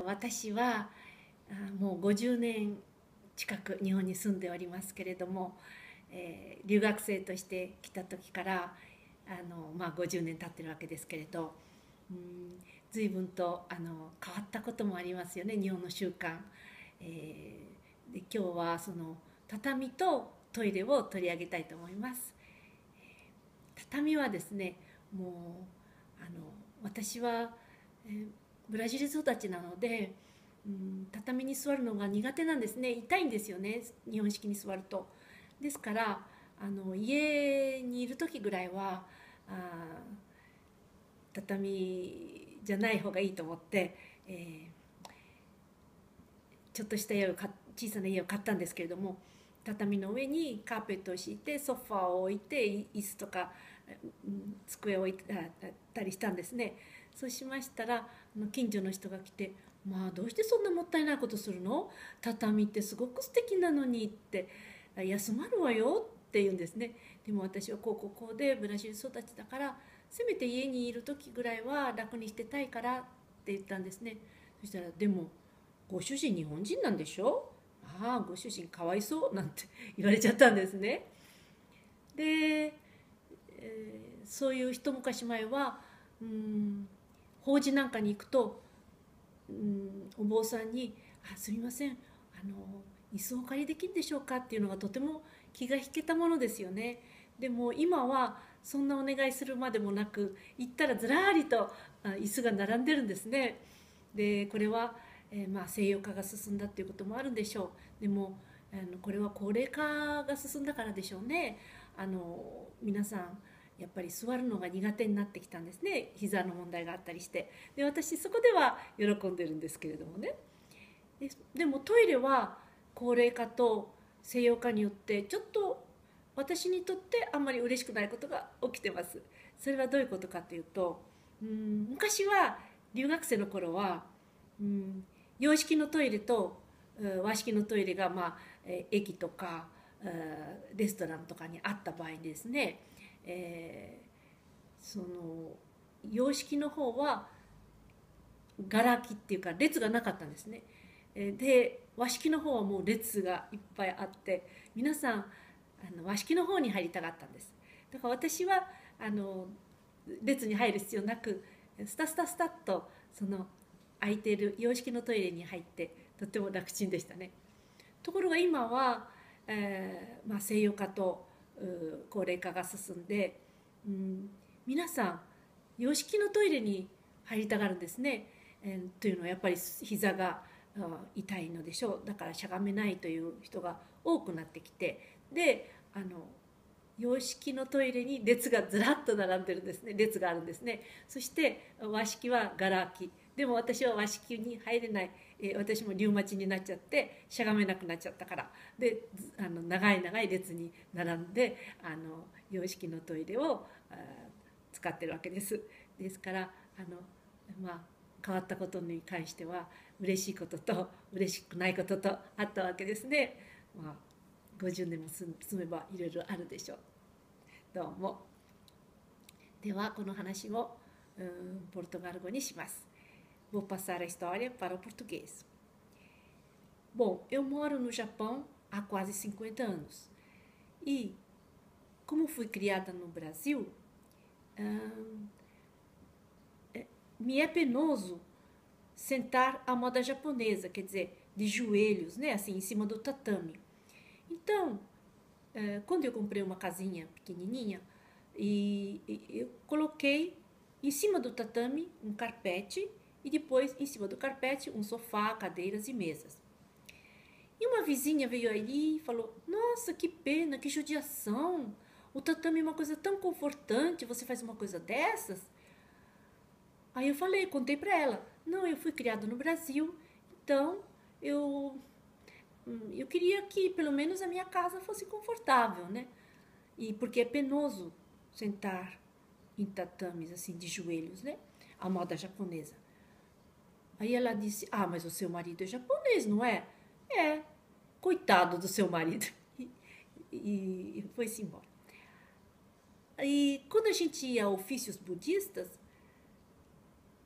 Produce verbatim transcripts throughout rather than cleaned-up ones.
私はあもうごじゅうねん近く日本に住んでおりますけれども、えー留学生として来た時からあの、まあ、ごじゅうねん経ってるわけですけれど、うん、随分とあの変わったこともありますよね、日本の習慣。えーで今日はその畳とトイレを取り上げたいと思います。畳はですね、もうあの私は、えーブラジル育ちなので、うん、畳に座るのが苦手なんですね。痛いんですよね、日本式に座ると。ですからあの家にいる時ぐらいはあ畳じゃない方がいいと思って、えーちょっとした家を小さな家を買ったんですけれども、畳の上にカーペットを敷いてソファーを置いて椅子とか机を置いたりしたんですね。そうしましたら近所の人が来て「まあどうしてそんなもったいないことするの？畳ってすごく素敵なのに」って「休まるわよ」って言うんですね。でも私はこうこうこうでブラジル育ちだからせめて家にいる時ぐらいは楽にしてたいからって言ったんですね。そしたら「でもご主人日本人なんでしょ？ああご主人かわいそう」なんて言われちゃったんですね。で、えーそういう一昔前はうん法事なんかに行くと、うんお坊さんに「あすみませんあの椅子をお借りできるでしょうか」っていうのがとても気が引けたものですよね。でも今はそんなお願いするまでもなく、行ったらずらりと椅子が並んでるんですね。でこれは、えーまあ、西洋化が進んだっていうこともあるんでしょう。でもあのこれは高齢化が進んだからでしょうね。あの皆さんやっぱり座るのが苦手になってきたんですね、膝の問題があったりして。で私そこでは喜んでるんですけれどもね。ででもトイレは高齢化と西洋化によってちょっと私にとってあんまり嬉しくないことが起きてます。それはどういうことかというと、うん昔は留学生の頃は、うん、洋式のトイレと和式のトイレが、まあ、駅とかレストランとかにあった場合にですね、えーその洋式の方はがら空きっていうか列がなかったんですね。で和式の方はもう列がいっぱいあって皆さんあの和式の方に入りたかったんです。だから私はあの列に入る必要なくスタスタスタッとその空いている洋式のトイレに入ってとっても楽ちんでしたね。ところが今は、えーまあ、西洋化と高齢化が進んで、うん、皆さん洋式のトイレに入りたがるんですね。えー、というのはやっぱり膝が痛いのでしょう。だからしゃがめないという人が多くなってきて、であの洋式のトイレに列がずらっと並んでるんですね。列があるんですね。そして和式はがら空き。でも私は和式に入れない、えー、私もリウマチになっちゃってしゃがめなくなっちゃったからであの長い長い列に並んであの洋式のトイレを使ってるわけです。ですからあの、まあ、変わったことに関しては嬉しいことと嬉しくないこととあったわけですね。まあ、ごじゅうねんも住めばいろいろあるでしょう。どうも。ではこの話をポルトガル語にします。Vou passar a história para o português. Bom, eu moro no Japão há quase cinquenta anos. E, como fui criada no Brasil, hum, me é penoso sentar à moda japonesa, quer dizer, de joelhos, né, assim, em cima do tatame. Então, quando eu comprei uma casinha pequenininha, e, e eu coloquei em cima do tatame um carpete e depois em cima do carpete um sofá, cadeiras e mesas. E uma vizinha veio ali e falou: nossa, que pena, que judiação, o tatame é uma coisa tão confortante, você faz uma coisa dessas? Aí eu falei, contei pra ela: não, eu fui criada no Brasil, então eu eu queria que pelo menos a minha casa fosse confortável, né? E porque é penoso sentar em tatames assim de joelhos, né? A moda japonesa. Aí ela disse: ah, mas o seu marido é japonês, não é? É, coitado do seu marido. E, e, e foi-se embora. E quando a gente ia a ofícios budistas,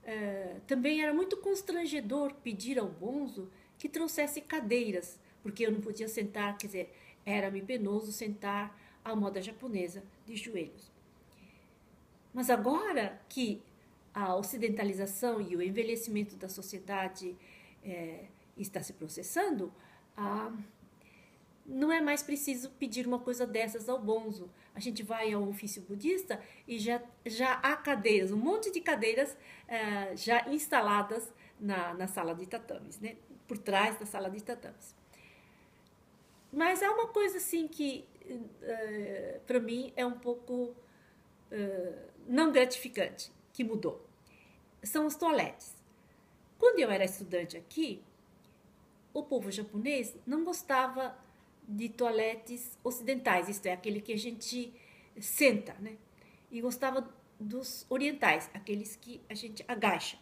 eh, também era muito constrangedor pedir ao bonzo que trouxesse cadeiras, porque eu não podia sentar, quer dizer, era-me penoso sentar à moda japonesa de joelhos. Mas agora que a ocidentalização e o envelhecimento da sociedade é, está se processando, ah, não é mais preciso pedir uma coisa dessas ao bonzo. A gente vai ao ofício budista e já, já há cadeiras, um monte de cadeiras ah, já instaladas na, na sala de tatames, né? Por trás da sala de tatames. Mas há uma coisa assim que, uh, para mim, é um pouco uh, não gratificante, que mudou. São os toaletes. Quando eu era estudante aqui, o povo japonês não gostava de toaletes ocidentais, isto é, aquele que a gente senta, né? E gostava dos orientais, aqueles que a gente agacha.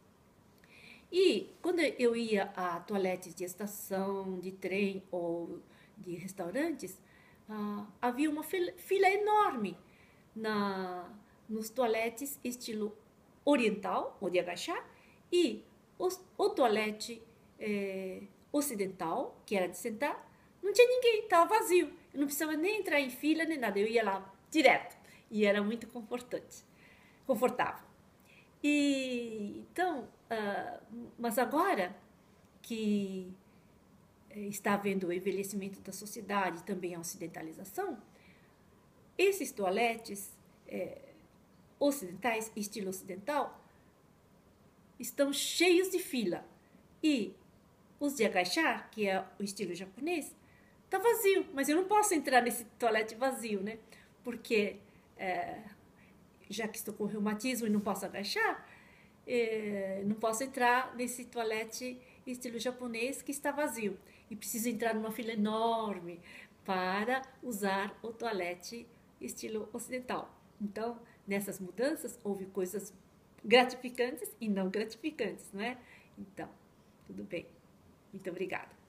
E quando eu ia a toaletes de estação, de trem ou de restaurantes, ah, havia uma fila, fila enorme na, nos toaletes estilo oriental, ou de agachar, e os, o toalete eh, ocidental, que era de sentar, não tinha ninguém, estava vazio. Eu não precisava nem entrar em fila, nem nada, eu ia lá direto. E era muito confortante, confortável. E, então, uh, mas agora que está havendo o envelhecimento da sociedade e também a ocidentalização, esses toaletes é, ocidentais, estilo ocidental, estão cheios de fila. E os de agachar, que é o estilo japonês, está vazio. Mas eu não posso entrar nesse toalete vazio, né? Porque, é, já que estou com reumatismo e não posso agachar, é, não posso entrar nesse toalete estilo japonês que está vazio. E preciso entrar numa fila enorme para usar o toalete estilo ocidental. Então, nessas mudanças, houve coisas gratificantes e não gratificantes, não é? Então, tudo bem. Muito obrigada.